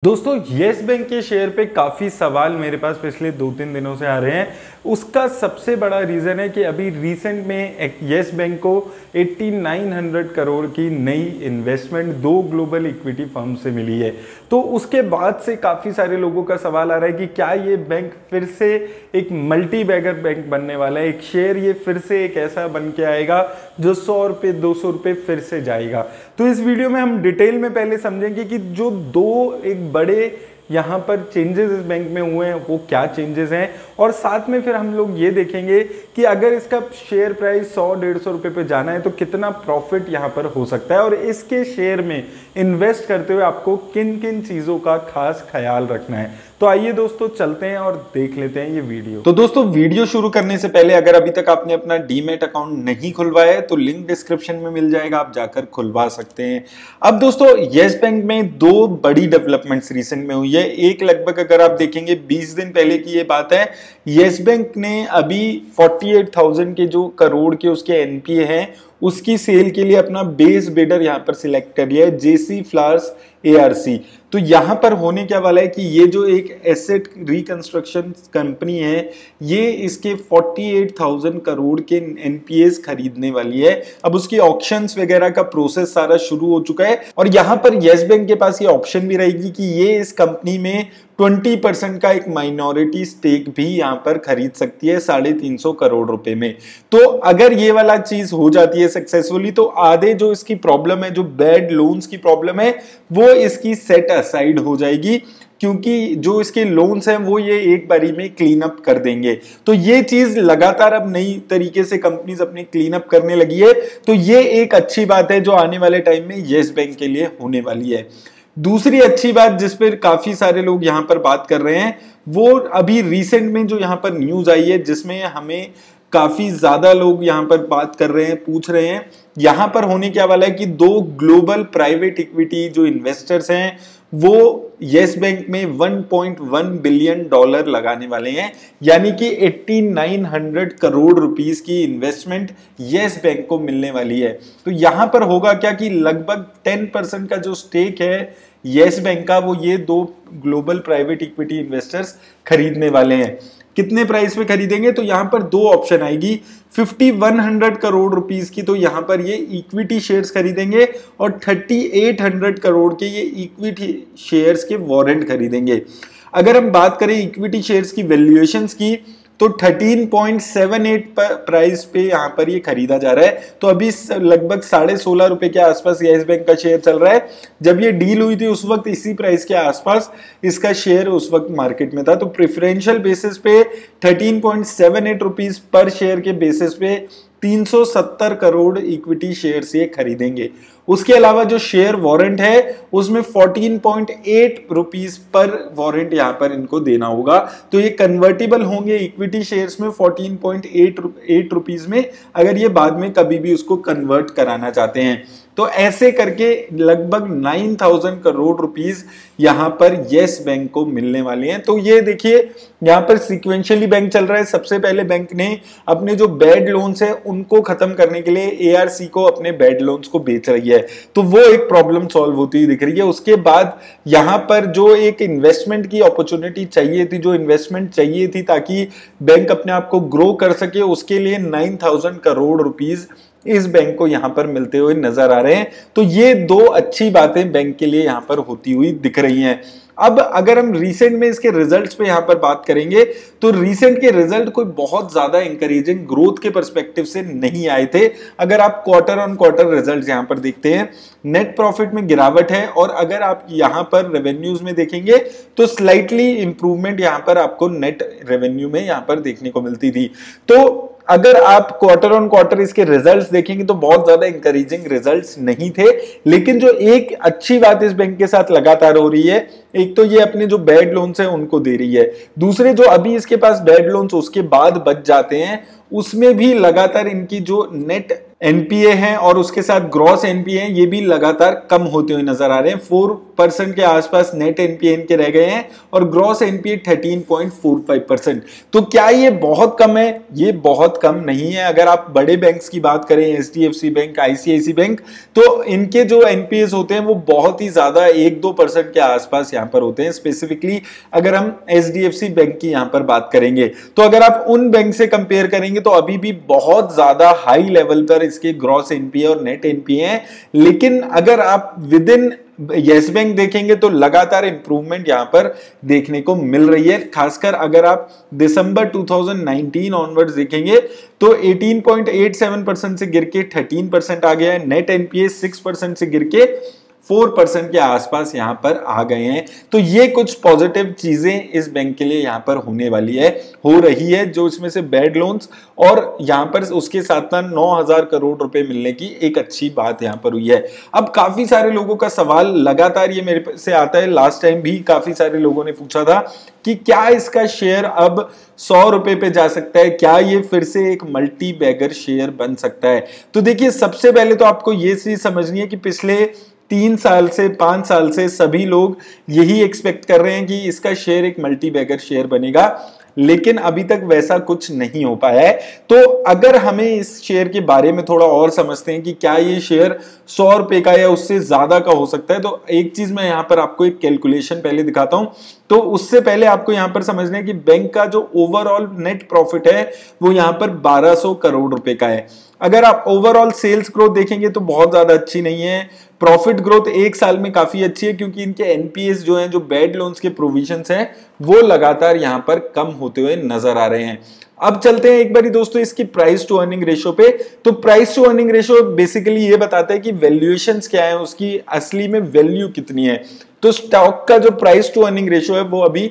दोस्तों yes bank के share पे काफ़ी सवाल मेरे पास पिछले 2-3 दिनों से आ रहे हैं। उसका सबसे बड़ा रीज़न है कि अभी रिसेंट में येस बैंक को 8900 करोड़ की नई इन्वेस्टमेंट 2 ग्लोबल इक्विटी फर्म से मिली है। तो उसके बाद से काफ़ी सारे लोगों का सवाल आ रहा है कि क्या ये बैंक फिर से एक मल्टी बैगर बैंक बनने वाला है, एक शेयर ये फिर से एक ऐसा बन के आएगा जो 100 रुपये 200 रुपये फिर से जाएगा। तो इस वीडियो में हम डिटेल में पहले समझेंगे कि जो एक बड़े यहाँ पर चेंजेस इस बैंक में हुए हैं वो क्या चेंजेस हैं, और साथ में फिर हम लोग ये देखेंगे कि अगर इसका शेयर प्राइस 100-150 रुपये पे जाना है तो कितना प्रॉफिट यहाँ पर हो सकता है, और इसके शेयर में इन्वेस्ट करते हुए आपको किन किन चीज़ों का खास ख्याल रखना है। तो आइए दोस्तों चलते हैं और देख लेते हैं ये वीडियो। तो दोस्तों वीडियो शुरू करने से पहले अगर अभी तक आपने अपना डीमैट अकाउंट नहीं खुलवाया है तो लिंक डिस्क्रिप्शन में मिल जाएगा, आप जाकर खुलवा सकते हैं। अब दोस्तों येस बैंक में 2 बड़ी डेवलपमेंट्स रिसेंट में हुई है। एक लगभग अगर आप देखेंगे 20 दिन पहले की ये बात है, येस बैंक ने अभी 48,000 के जो करोड़ के उसके एनपीए हैं उसकी सेल के लिए अपना बेस बिडर यहां पर सिलेक्ट कर लिया है, जेसी फ्लावर्स एआरसी। तो यहां पर होने क्या वाला है कि ये जो एक एसेट रिकंस्ट्रक्शन कंपनी है ये इसके 48,000 करोड़ के एनपीएस खरीदने वाली है। अब उसकी ऑक्शंस वगैरह का प्रोसेस सारा शुरू हो चुका है, और यहां पर येस बैंक के पास ये ऑप्शन भी रहेगी कि ये इस कंपनी में 20% का एक माइनॉरिटी स्टेक भी यहां पर खरीद सकती है 350 करोड़ रुपए में। तो अगर ये वाला चीज हो जाती है सक्सेसफुली तो आधे जो इसकी प्रॉब्लम है, जो बैड लोन्स की प्रॉब्लम है, वो इसकी सेट असाइड हो जाएगी, क्योंकि जो इसके लोन्स हैं वो ये एक बारी में क्लीन अप कर देंगे। तो ये चीज लगातार अब नई तरीके से कंपनीज अपनी क्लीन अप करने लगी है। तो ये एक अच्छी बात है जो आने वाले टाइम में येस बैंक के लिए होने वाली है। दूसरी अच्छी बात जिस पर काफी सारे लोग यहां पर बात कर रहे हैं वो अभी रिसेंट में जो यहां पर न्यूज आई है, जिसमें हमें काफी ज्यादा लोग यहां पर बात कर रहे हैं, पूछ रहे हैं। यहां पर होने क्या वाला है कि 2 ग्लोबल प्राइवेट इक्विटी जो इन्वेस्टर्स हैं वो येस बैंक में $1.1 बिलियन लगाने वाले हैं, यानी कि 8900 करोड़ रुपीस की इन्वेस्टमेंट येस बैंक को मिलने वाली है। तो यहां पर होगा क्या कि लगभग 10% का जो स्टेक है येस बैंक का वो ये 2 ग्लोबल प्राइवेट इक्विटी इन्वेस्टर्स खरीदने वाले हैं। कितने प्राइस पे खरीदेंगे तो यहां पर 2 ऑप्शन आएगी, 5100 करोड़ रुपीस की तो यहां पर ये इक्विटी शेयर्स खरीदेंगे, और 3800 करोड़ के ये इक्विटी शेयर्स के वारंट खरीदेंगे। अगर हम बात करें इक्विटी शेयर्स की वैल्यूएशंस की तो 13.78 प्राइस पे यहां पर ये खरीदा जा रहा है। तो अभी लगभग 16.5 रुपए के आसपास येस बैंक का शेयर चल रहा है। जब ये डील हुई थी उस वक्त इसी प्राइस के आसपास इसका शेयर उस वक्त मार्केट में था। तो प्रेफरेंशियल बेसिस पे 13.78 रुपीस पर शेयर के बेसिस पे 370 करोड़ इक्विटी शेयर्स ये खरीदेंगे। उसके अलावा जो शेयर वारंट है उसमें 14.8 रुपीस पर वारंट यहां पर इनको देना होगा। तो ये कन्वर्टेबल होंगे इक्विटी शेयर्स में 14.8 रुपीस में, अगर ये बाद में कभी भी उसको कन्वर्ट कराना चाहते हैं। तो ऐसे करके लगभग 9000 करोड़ रुपीस यहां पर येस बैंक को मिलने वाले हैं। तो ये देखिए यहां पर सीक्वेंशियली बैंक चल रहा है। सबसे पहले बैंक ने अपने जो बैड लोन्स है उनको खत्म करने के लिए एआरसी को अपने बैड लोन्स को बेच रही है, तो वो एक प्रॉब्लम सॉल्व होती हुई दिख रही है। उसके बाद यहां पर जो एक इन्वेस्टमेंट की अपॉर्चुनिटी चाहिए थी, जो इन्वेस्टमेंट चाहिए थी ताकि बैंक अपने आप को ग्रो कर सके, उसके लिए 9000 करोड़ रुपीस इस बैंक को यहां पर मिलते हुए नजर आ रहे हैं। तो ये 2 अच्छी बातें बैंक के लिए यहां पर होती हुई दिख रही हैं। अब अगर हम रिसेंट में इसके रिजल्ट्स पे यहां पर बात करेंगे तो रिसेंट के रिजल्ट कोई बहुत ज्यादा इंकरेजिंग ग्रोथ के पर्सपेक्टिव से नहीं आए थे। अगर आप क्वार्टर ऑन क्वार्टर रिजल्ट्स यहां पर देखते हैं, नेट प्रॉफिट में गिरावट है, और अगर आप यहां पर रेवेन्यूज में देखेंगे तो स्लाइटली इंप्रूवमेंट यहां पर आपको नेट रेवेन्यू में यहां पर देखने को मिलती थी। तो अगर आप क्वार्टर ऑन क्वार्टर इसके रिजल्ट्स देखेंगे तो बहुत ज्यादा इंकरेजिंग रिजल्ट्स नहीं थे। लेकिन जो एक अच्छी बात इस बैंक के साथ लगातार हो रही है, एक तो ये अपने जो बैड लोन्स है उनको दे रही है, दूसरे जो अभी इसके पास बैड लोन्स उसके बाद बच जाते हैं उसमें भी लगातार इनकी जो नेट एनपीए है और उसके साथ ग्रॉस एनपीए है ये भी लगातार कम होते हुए नजर आ रहे हैं। 4% के आसपास नेट एनपीए इनके रह गए हैं और ग्रॉस एनपीए 13.45%। तो क्या ये बहुत कम है? ये बहुत कम नहीं है। अगर आप बड़े बैंक्स की बात करें, एचडीएफसी बैंक, आईसीआईसी बैंक, तो इनके जो एनपीए होते हैं वो बहुत ही ज्यादा 1-2% के आसपास यहाँ यहाँ पर होते हैं। स्पेसिफिकली अगर हम एचडीएफसी बैंक की यहाँ पर बात करेंगे तो अगर आप उन बैंक से कंपेयर करेंगे तो अभी भी बहुत ज्यादा हाई लेवल पर इसके ग्रॉस एनपीए और नेट एनपीए हैं। लेकिन अगर आप विद इन यस बैंक देखेंगे तो लगातार इंप्रूवमेंट यहां पर देखने को मिल रही है। खासकर अगर आप दिसंबर 2019 ऑनवर्ड्स देखेंगे तो 18.87% से गिर के 13% आ गया है। नेट एनपीए 6% से गिर के 4% के आसपास यहां पर आ गए हैं। तो ये कुछ पॉजिटिव चीजें इस बैंक के लिए यहां पर होने वाली है, हो रही है, जो इसमें से बैड लोन्स और यहां पर उसके साथ 9,000 करोड़ रुपए मिलने की एक अच्छी बात यहां पर हुई है। अब काफी सारे लोगों का सवाल लगातार ये मेरे से आता है, लास्ट टाइम भी काफी सारे लोगों ने पूछा था कि क्या इसका शेयर अब 100 रुपए पे जा सकता है, क्या ये फिर से एक मल्टी बैगर शेयर बन सकता है। तो देखिए, सबसे पहले तो आपको ये चीज समझनी है कि पिछले 3 साल से 5 साल से सभी लोग यही एक्सपेक्ट कर रहे हैं कि इसका शेयर एक मल्टी बैगर शेयर बनेगा, लेकिन अभी तक वैसा कुछ नहीं हो पाया है। तो अगर हमें इस शेयर के बारे में थोड़ा और समझते हैं कि क्या ये शेयर 100 रुपए का या उससे ज्यादा का हो सकता है, तो एक चीज मैं यहां पर आपको एक कैलकुलेशन पहले दिखाता हूं। तो उससे पहले आपको यहां पर समझना है कि बैंक का जो ओवरऑल नेट प्रॉफिट है वो यहां पर 1200 करोड़ रुपए का है। अगर आप ओवरऑल सेल्स ग्रोथ देखेंगे तो बहुत ज्यादा अच्छी नहीं है। प्रॉफिट ग्रोथ एक साल में काफी अच्छी है क्योंकि इनके एनपीएस जो हैं, जो बैड लोन्स के प्रोविजंस हैं, वो लगातार यहां पर कम होते हुए नजर आ रहे हैं। अब चलते हैं एक बारी दोस्तों इसकी प्राइस टू अर्निंग रेशियो पे। तो price to earning ratio basically ये बताता है कि वैल्यूएशंस क्या है, उसकी असली में वैल्यू कितनी है। तो स्टॉक का जो प्राइस टू अर्निंग रेशियो है वो अभी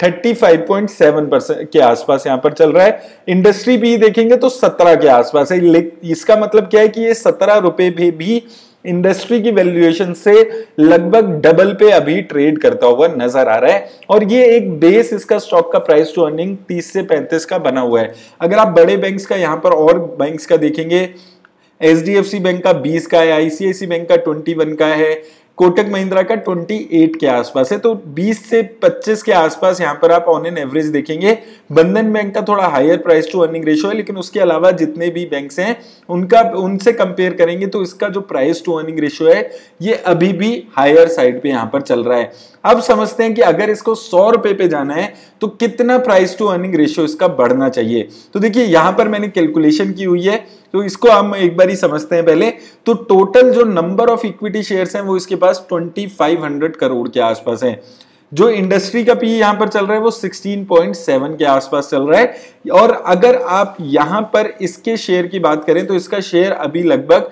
35.7% के आसपास यहां पर चल रहा है। इंडस्ट्री भी देखेंगे तो 17 के आसपास है। इसका मतलब क्या है कि ये 17 रुपए भी इंडस्ट्री की वैल्यूएशन से लगभग डबल पे अभी ट्रेड करता हुआ नजर आ रहा है। और ये एक बेस इसका स्टॉक का प्राइस टू अर्निंग 30 से 35 का बना हुआ है। अगर आप बड़े बैंक्स का यहां पर और बैंक्स का देखेंगे, एचडीएफसी बैंक का 20 का है, आईसीआईसी बैंक का 21 का है, कोटक महिंद्रा का 28 के आसपास है। तो 20 से 25 के आसपास यहां पर आप ऑन एन एवरेज देखेंगे। बंधन बैंक का थोड़ा higher price to earning ratio है, लेकिन उसके अलावा जितने भी बैंक्स हैं उनसे कंपेयर करेंगे तो इसका जो प्राइस टू अर्निंग रेशियो है ये अभी भी हायर साइड पे यहां पर चल रहा है। अब समझते हैं कि अगर इसको 100 रुपए पे जाना है तो कितना प्राइस टू अर्निंग रेशियो इसका बढ़ना चाहिए। तो देखिए, यहां पर मैंने कैलकुलेशन की हुई है, तो इसको हम एक बार ही समझते हैं पहले। तो टोटल जो नंबर ऑफ इक्विटी शेयर्स हैं वो इसके पास 2500 करोड़ के आसपास है। जो इंडस्ट्री का पी यहां पर चल रहा है वो 16.7 के आसपास चल रहा है। और अगर आप यहां पर इसके शेयर की बात करें तो इसका शेयर अभी लगभग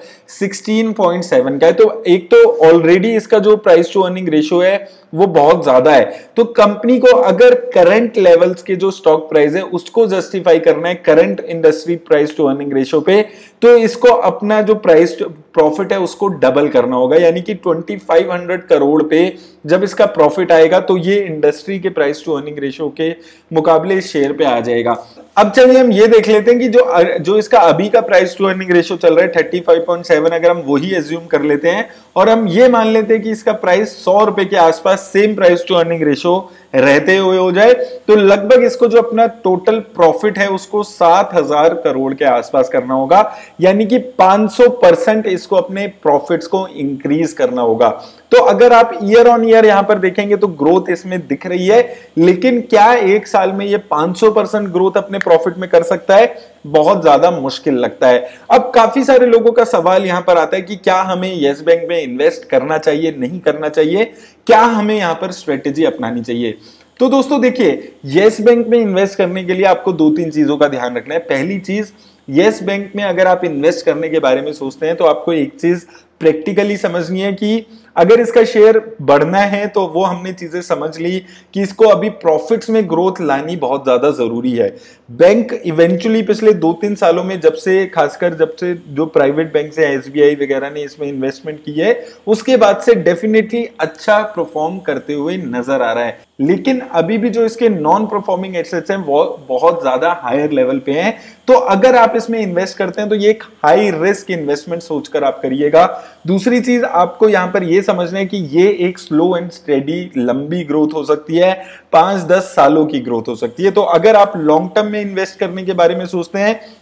16.7 का है। तो एक तो ऑलरेडी इसका जो प्राइस टू अर्निंग रेशियो है वो बहुत ज्यादा है। तो कंपनी को अगर करंट लेवल्स के जो स्टॉक प्राइस है उसको जस्टिफाई करना है current industry price to earning ratio पे, तो इसको अपना जो प्राइस प्रॉफिट है उसको डबल करना होगा। यानी कि 2500 करोड़ पे जब इसका प्रॉफिट आएगा तो ये इंडस्ट्री के प्राइस टू अर्निंग रेशियो के मुकाबले इस शेयर पे आ जाएगा। अब चलिए हम ये देख लेते हैं कि जो इसका अभी का प्राइस टू अर्निंग रेशियो चल रहा है 35.7, अगर हम वही एज्यूम कर लेते हैं और हम ये मान लेते हैं कि इसका प्राइस 100 रुपए के आसपास same price to earning ratio रहते हुए हो जाए, तो लगभग इसको जो अपना टोटल प्रॉफिट है उसको 7000 करोड़ के आसपास करना होगा। यानी कि 500% इसको अपने प्रॉफिट्स को इंक्रीज करना होगा। तो अगर आप ईयर ऑन ईयर यहां पर देखेंगे तो ग्रोथ इसमें दिख रही है, लेकिन क्या एक साल में ये 500% ग्रोथ अपने प्रॉफिट में कर सकता है? बहुत ज्यादा मुश्किल लगता है। अब काफी सारे लोगों का सवाल यहां पर आता है कि क्या हमें यस बैंक में इन्वेस्ट करना चाहिए, नहीं करना चाहिए, क्या हमें यहां पर स्ट्रेटेजी अपनानी चाहिए। तो दोस्तों देखिए, यस बैंक में इन्वेस्ट करने के लिए आपको 2-3 चीजों का ध्यान रखना है। पहली चीज, यस बैंक में अगर आप इन्वेस्ट करने के बारे में सोचते हैं तो आपको एक चीज प्रैक्टिकली समझनी है कि अगर इसका शेयर बढ़ना है तो वो हमने चीजें समझ ली कि इसको अभी प्रॉफिट्स में ग्रोथ लानी बहुत ज्यादा जरूरी है। बैंक इवेंचुअली पिछले 2-3 सालों में खासकर जब से जो प्राइवेट बैंक है, एसबीआई वगैरह ने इसमें इन्वेस्टमेंट की है, उसके बाद से डेफिनेटली अच्छा परफॉर्म करते हुए नजर आ रहा है। लेकिन अभी भी जो इसके नॉन परफॉर्मिंग एसेट्स हैं वो बहुत ज्यादा हायर लेवल पे हैं। तो अगर आप इसमें इन्वेस्ट करते हैं तो ये एक हाई रिस्क इन्वेस्टमेंट सोचकर आप करिएगा। दूसरी चीज आपको यहां पर ये समझना है कि ये एक स्लो एंड स्टेडी लंबी ग्रोथ हो सकती है, 5-10 सालों की ग्रोथ हो सकती है। तो अगर आप लॉन्ग टर्म में इन्वेस्ट करने के बारे में सोचते हैं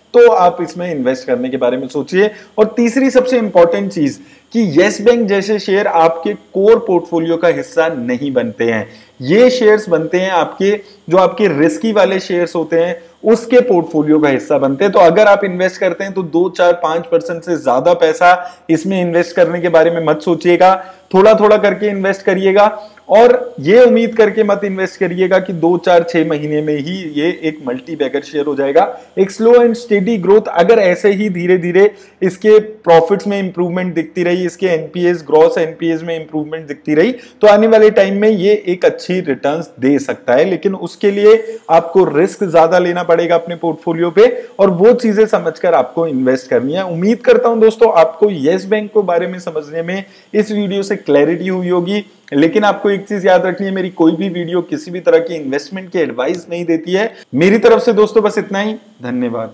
तो आप इसमें इन्वेस्ट करने के बारे में सोचिए। और तीसरी सबसे इंपॉर्टेंट चीज कि यस बैंक जैसे शेयर आपके कोर पोर्टफोलियो का हिस्सा नहीं बनते हैं। ये शेयर्स बनते हैं आपके जो आपके रिस्की वाले शेयर्स होते हैं उसके पोर्टफोलियो का हिस्सा बनते हैं। तो अगर आप इन्वेस्ट करते हैं तो 2, 4, 5% से ज्यादा पैसा इसमें इन्वेस्ट करने के बारे में मत सोचिएगा, थोड़ा थोड़ा करके इन्वेस्ट करिएगा। और ये उम्मीद करके मत इन्वेस्ट करिएगा कि 2, 4, 6 महीने में ही ये एक मल्टी बैगर शेयर हो जाएगा। एक स्लो एंड स्टेडी ग्रोथ, अगर ऐसे ही धीरे धीरे इसके प्रॉफिट्स में इंप्रूवमेंट दिखती रही, इसके एनपीएस ग्रॉस एनपीएस में इंप्रूवमेंट दिखती रही, तो आने वाले टाइम में ये एक अच्छी रिटर्न्स दे सकता है। लेकिन उसके लिए आपको रिस्क ज्यादा लेना पड़ेगा अपने पोर्टफोलियो पे, और वो चीजें समझकर आपको इन्वेस्ट करनी है। उम्मीद करता हूं दोस्तों आपको यस बैंक को बारे में समझने में इस वीडियो से क्लैरिटी हुई होगी। लेकिन आपको एक चीज याद रखनी है, मेरी कोई भी वीडियो किसी भी तरह की इन्वेस्टमेंट की एडवाइस नहीं देती है। मेरी तरफ से दोस्तों बस इतना ही, धन्यवाद।